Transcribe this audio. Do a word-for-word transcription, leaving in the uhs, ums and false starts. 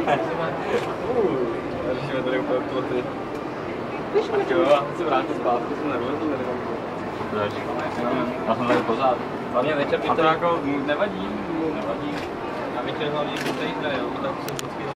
Řešíme tady úplně ploty. Tak jo, já se vrátím zpátky, jsem nervózní tady. Proč? Já jsem tady pořád. Hlavně večer A to jako nevadí. nevadí. Na večer hlavně můžete jít, jo, tak se vždycky